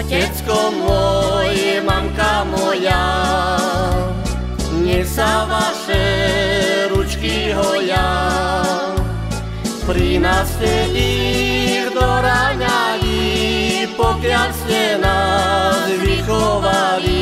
Otecko môj, mamka moja, nech sa vaše ručky hoja. Pri nás ste ich doraňali, pokiaľ ste nás vychovali.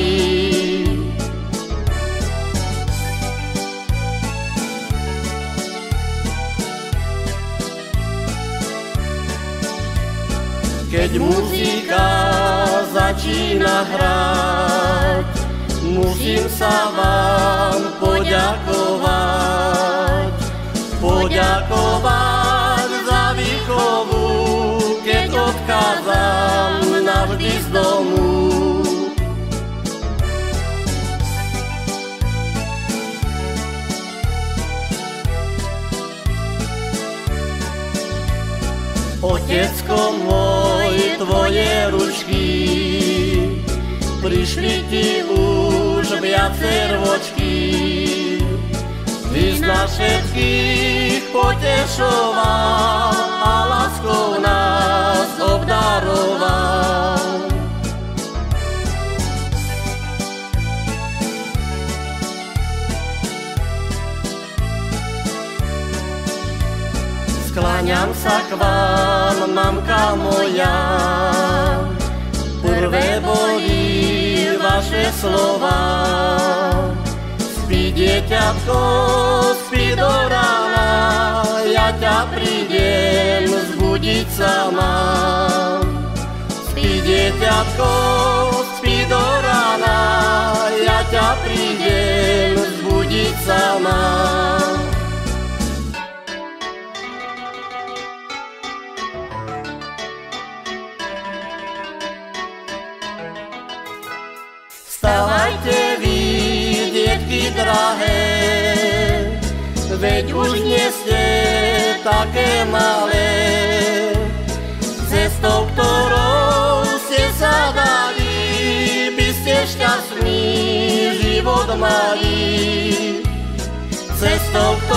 Keď muzika začína hrať, musím sa vám poďakovať. Poďakovať za výchovu, keď odchádzam navždy z domu. Otecko môj, tvoje ručky prišli ti už viacej rôčky. Ty z nás všetkých potešoval a láskou nás obdaroval. Skláňam sa k vám, mamka moja, prvé boli vaše slova. Spí, dieťatko, spí do rána, ja ťa prídem zbudiť sama. Spí, dieťatko, spí do rána, ja ťa prídem zbudiť sama. Vstávajte vy, detky drahé, veď už nie ste také malé. Cestou, ktorou ste sa dali, by ste šťastný život mali. Cestou,